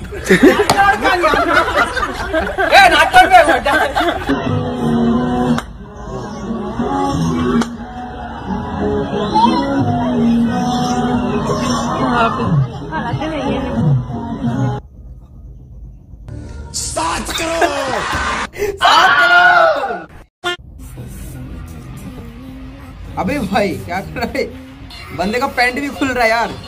नाटक अबे भाई क्या कर रहा है? बंदे का पैंट भी खुल रहा है यार।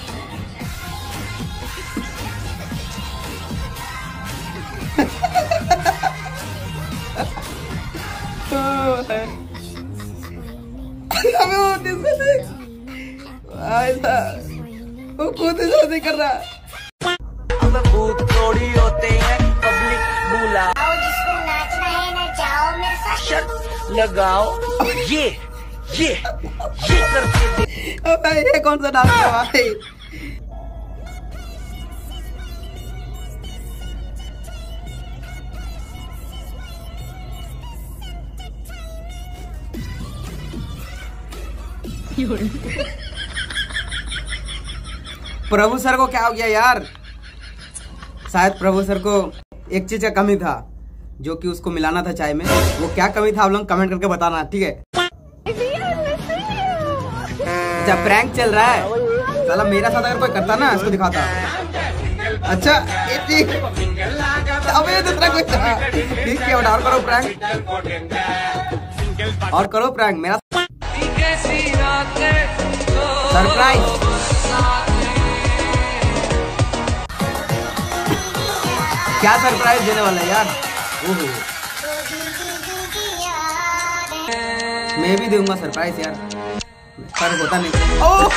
वो खुद ही कर रहा। अब भूत थोड़ी होते हैं पब्लिक बुला, जिसको नाचना है ना जाओ मेरे साथ शर्त लगाओ। ये करके भाई ये कौन सा डांस है भाई? प्रभु सर को क्या हो गया यार? शायद प्रभु सर को एक चीज का कमी था जो कि उसको मिलाना था चाय में। वो क्या कमी था आप लोग कमेंट करके बताना, ठीक है? अच्छा प्रैंक चल रहा है साला। मेरा साथ अगर कोई करता ना इसको दिखाता। अच्छा अबे दूसरा कुछ ठीक है, और करो प्रैंक, और करो प्रैंक। मेरा सरप्राइज क्या सरप्राइज देने वाला है यार? ओहो मैं भी दूंगा सरप्राइज यार, पर होता नहीं। ओह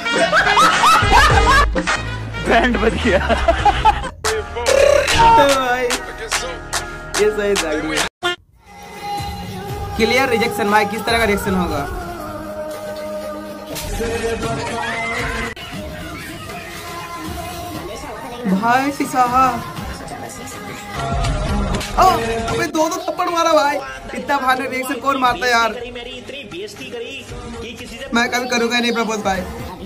बैंड बज गया। भाई ये सही था। क्लियर रिजेक्शन भाई, किस तरह का रिएक्शन होगा? भाई साहब अबे दो थप्पड़ मारा भाई। इतना भारी रिएक्शन कौन मारता है यार? मैं कभी करूंगा नहीं प्रपोज भाई।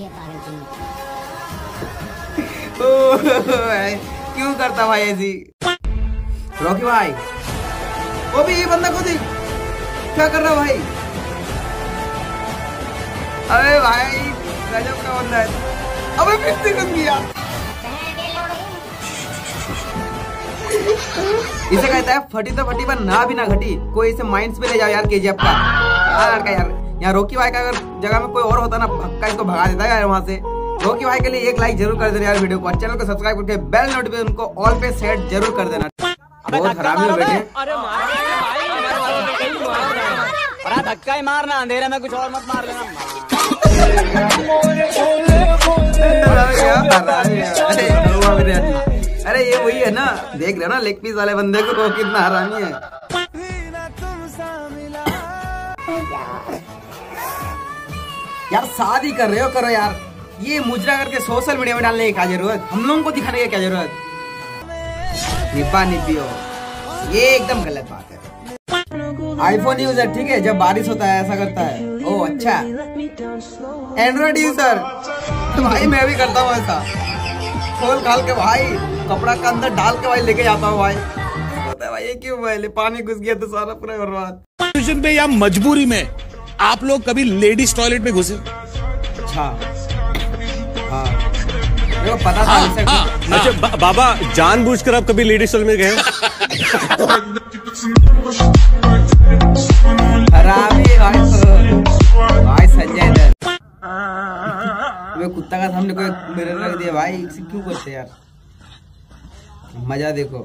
क्यों करता भाई ऐसी? रॉकी भाई वो भी ये बंदा खुद ही क्या कर रहा भाई? अरे भाई गजब का बंदा है। अबे फिर से घुस गया। इसे कहता है फटी तो फटी पर ना भी ना घटी। कोई इसे माइंड्स पे ले जाओ यार केजीएफ का। यार का यार यहाँ रॉकी भाई का अगर जगह में कोई और होता ना पक्का इसको भगा देता है यार वहाँ से। रॉकी भाई के लिए एक लाइक जरूर कर देना यार वीडियो को, और चैनल को सब्सक्राइब करके बेल नोटिफिकेशन को ऑल पे सेट जरूर कर देना। बहुत हरामी हो बेटे। अरे धक्का ही मारना, अंधेरे में कुछ और मत मार लेना। अरे ये वही है ना, देख रहे हो ना लेग पीस वाले बंदे को कितना हरामी है। यार शादी कर रहे हो करो यार, ये मुजरा करके सोशल मीडिया में डालने की क्या जरूरत? हम लोगों को दिखाने की क्या जरूरत? निपा निपी हो, ये एकदम गलत बात है। आईफोन यूजर ठीक है, जब बारिश होता है ऐसा करता है। ओह अच्छा, एंड्रॉइड यूजर भाई मैं भी करता हूँ ऐसा। खोल खाल के भाई कपड़ा के अंदर डाल के भाई लेके जाता हूँ भाई। होता है भाई ये क्यों भाई? पानी घुस गया तो सारा पूरा बर्बाद। या मजबूरी में आप लोग कभी लेडीज टॉयलेट में घुसे? अच्छा हाँ देखो पता था। अच्छा बाबा जानबूझकर आप कभी लेडीज टॉयलेट में गए हो? हरामी भाई संजय दत्त। कुत्ता का सामने कोई मिरर रख दिया भाई, इसे क्यों करते यार? मजा देखो।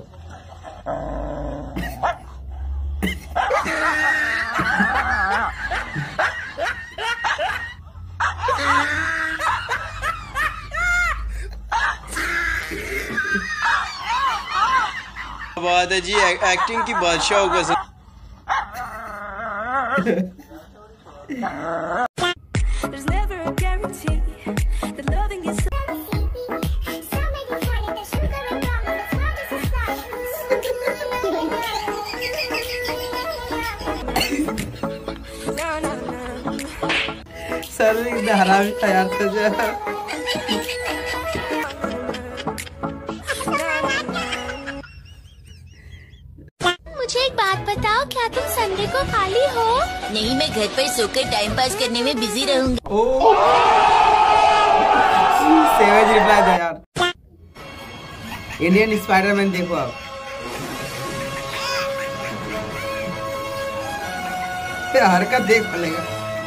बात है जी, एक्टिंग की बादशाह होगा। सर हरामी था यार सजा। क्या तुम संडे को खाली हो? नहीं, मैं घर पर सोकर टाइम पास करने में बिजी रहूंगी। ओ सेवेज रिप्लाई था यार। इंडियन स्पाइडरमैन देखो आप। हरकत देख पड़ेगा।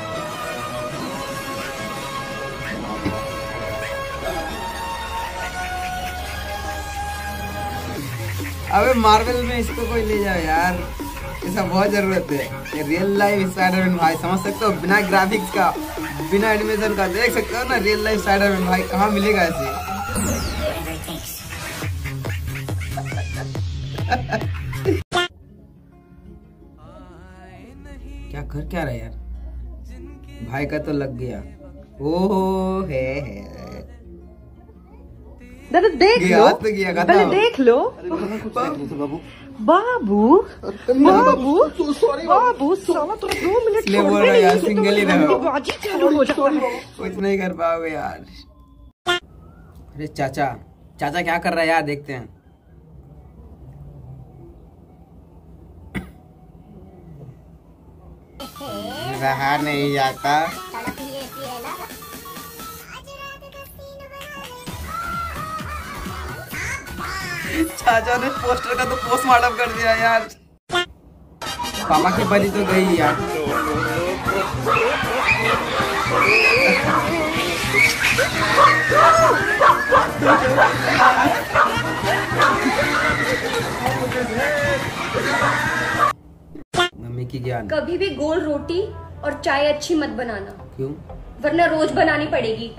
अबे मार्वल में इसको कोई ले जाओ यार, ऐसा बहुत जरूरत है। ये रियल लाइफ स्पाइडरमैन भाई, समझ सकते हो, बिना ग्राफिक्स का, बिना एनिमेशन का देख सकते हो ना रियल लाइफ स्पाइडरमैन भाई। कहाँ मिलेगा ऐसे? क्या कर क्या रहा है यार? भाई का तो लग गया। ओहो है दादा देख गया, लो, तो गया, पहले देख लो। बाबू बाबू बाबू साला तो 2 मिनट इसलिए बोल रहा है यार, सिंगल ही रहो। बाजी चालू हो जाता है। कुछ नहीं कर पाओगे यार। अरे चाचा, चाचा क्या कर रहा है यार, देखते हैं। रहा नहीं जाता। चाचा ने पोस्टर का तो पोस्टमार्टम कर दिया यार। पापा की परी तो गई यार। मम्मी की ज्ञान। कभी भी गोल रोटी और चाय अच्छी मत बनाना, क्यों? वरना रोज बनानी पड़ेगी।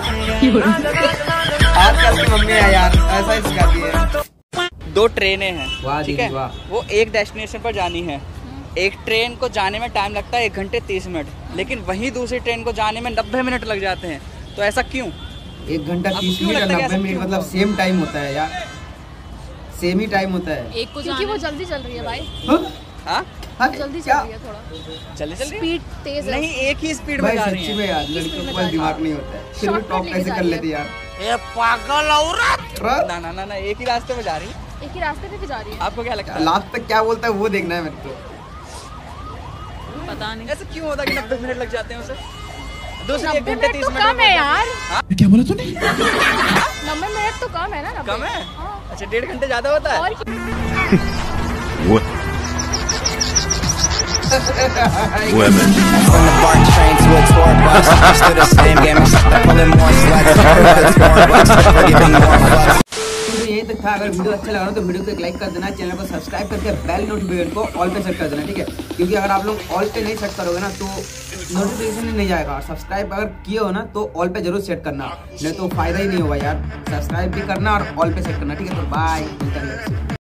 आजकल की मम्मी है यार, ऐसा ही सिखाती है। 2 ट्रेनें हैं, वाह ठीक दीदी है, वाह। वो एक डेस्टिनेशन पर जानी है। एक ट्रेन को जाने में टाइम लगता है 1 घंटे 30 मिनट, लेकिन वहीं दूसरी ट्रेन को जाने में 90 मिनट लग जाते हैं। तो ऐसा क्यों? 1 घंटा आपको 30 क्यों मिनट लगता है 90 ऐसा मिनट क्यों? मतलब सेम टाइम होता है यार, सेम ही टाइम होता है। क्योंकि वो जल्दी चल रही है भाई, हाँ? हाँ? जल्दी चल क्या? रही है थोड़ा, चल रही स्पीड तेज है। नहीं, एक ही स्पीड में भाई जा रही सच्ची है। में यार, लड़कियों के पास दिमाग नहीं होता है, फिर भी Shortcut टॉप लेके कैसे जा कर रही है। लेती यार। ये पागल औरत। ना ना ना ना, एक ही रास्ते में जा रही है। एक ही रास्ते पे भी जा रही है। आपको क्या लगता है? लास्ट तक क्या बोलता है वो देखना है मेरे को। पता नहीं, ऐसा क्यों होता है कि 90 मिनट लग जाते हैं उसे? दूसरी 1 घंटे 30 तो मिनट कम में है पहुंच यार। क्या बोला तूने? 90 मिनट तो कम है ना। 90 कम है? हाँ। अच्छा, 1.5 घंटे ज्यादा होता है। और Women. From the BART train to a tour bus, still the same game except I'm pulling more sluts. Giving more fucks. तो यही तक था। अगर वीडियो अच्छा लगा हो तो वीडियो को एक लाइक कर देना, चैनल को सब्सक्राइब करके बेल नोटिफिकेशन को ऑल पे सेट कर देना, ठीक है? क्योंकि अगर आप लोग ऑल पे नहीं सेट करोगे ना तो नोटिफिकेशन नहीं जाएगा। और सब्सक्राइब अगर किए हो ना तो ऑल पे जरूर सेट करना, नहीं तो फायदा ही नहीं होगा यार। सब्सक्राइब भी करना और ऑल पे सेट करना, ठीक है? तो बाय।